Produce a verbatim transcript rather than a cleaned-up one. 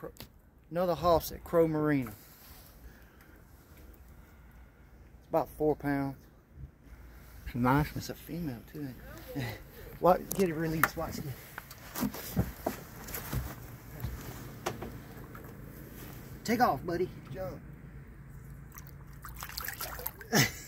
Another hoss at Crow Marina. It's about four pounds. It's nice. It's a female too. What? Get it released. Watch this. Take off, buddy. Jump.